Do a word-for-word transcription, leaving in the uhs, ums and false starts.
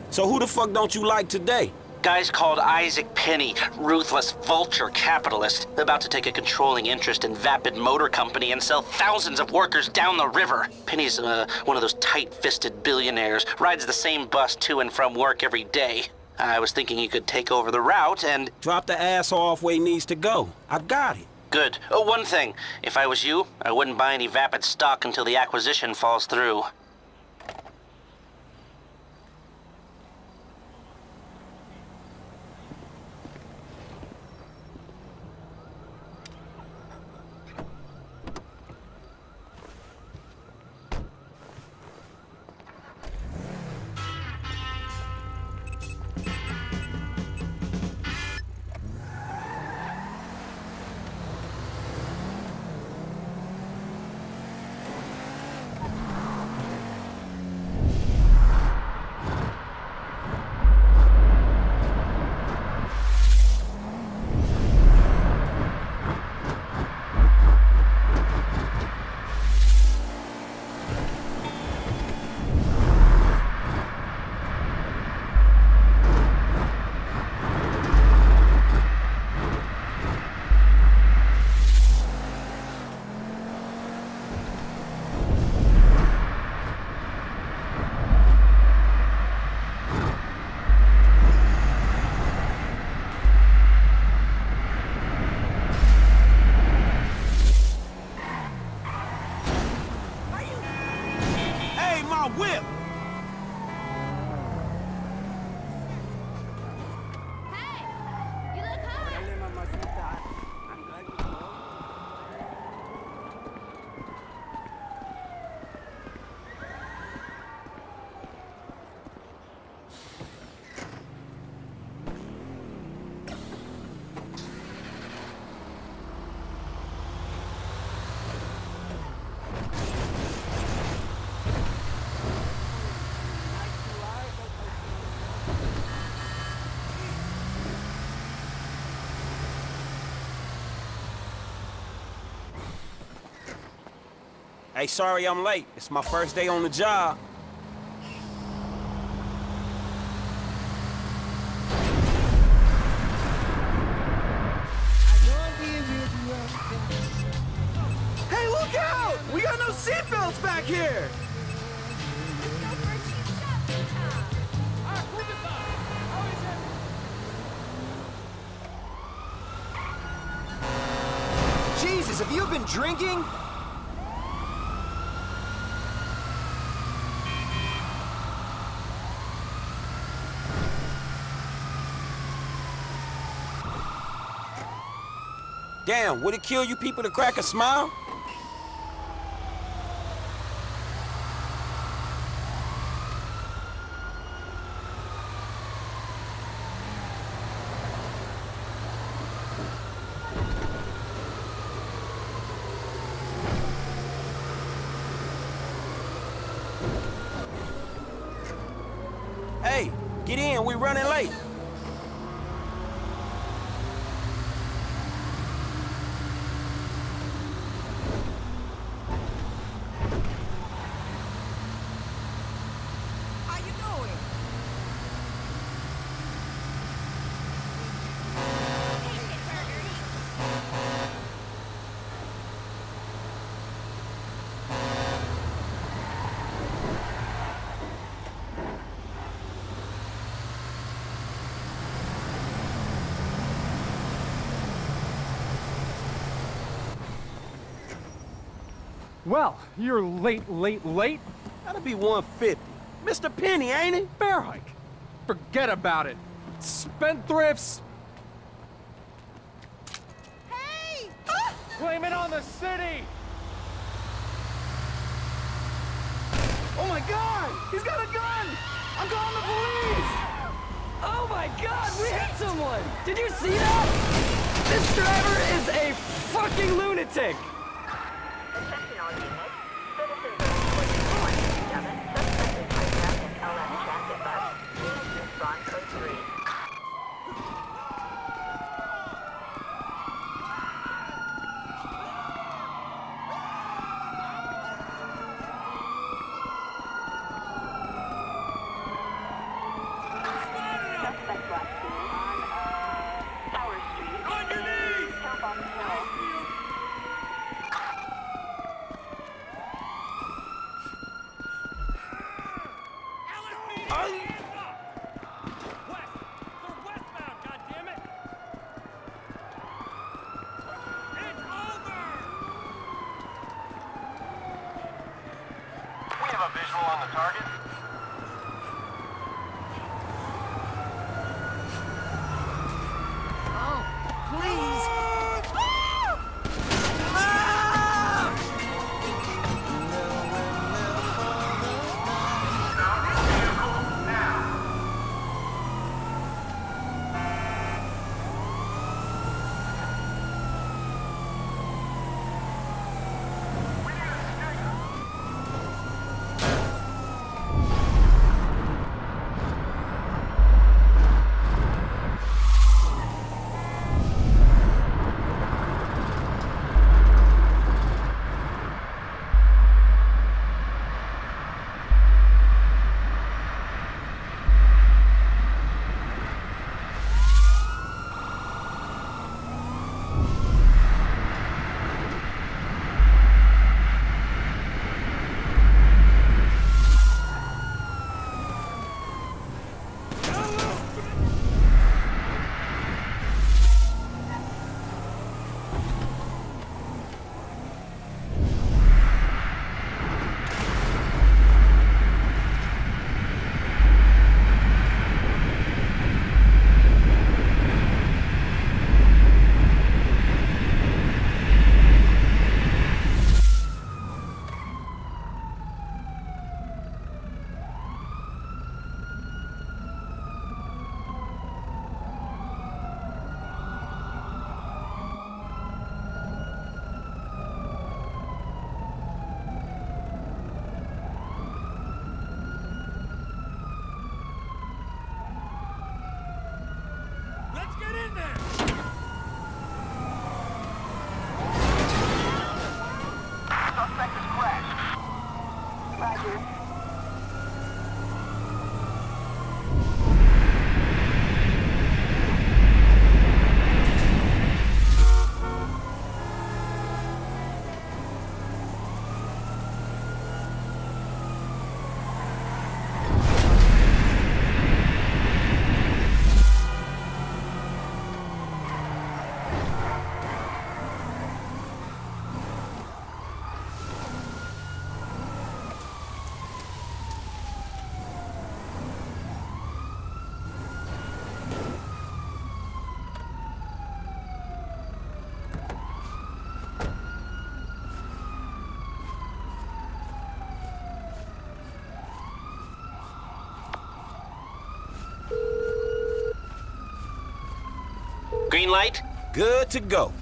So who the fuck don't you like today? Guy's called Isaac Penny, ruthless vulture capitalist, about to take a controlling interest in Vapid Motor Company and sell thousands of workers down the river. Penny's uh, one of those tight-fisted billionaires, rides the same bus to and from work every day. I was thinking you could take over the route and... Drop the ass off where he needs to go. I got it. Good. Oh, one thing. If I was you, I wouldn't buy any Vapid stock until the acquisition falls through. Whip! Hey! You look hot! Hey, sorry I'm late. It's my first day on the job. Hey, look out! We got no seatbelts back here! Jesus, have you been drinking? Damn, would it kill you people to crack a smile? Hey, get in, we running late. Well, you're late, late, late. That'll be one fifty. Mister Penny, ain't it? Bear hike. Forget about it. Spendthrifts. Hey! Blame it on the city. Oh my God! He's got a gun! I'm calling the police! Oh my God, we hit someone! Did you see that? This driver is a fucking lunatic! Attention all units. Citizens are reporting four ninety-seven. Suspect is hijacked an L M transit bus. Units respond code three. We have a visual on the target. Oh, please. Green light? Good to go.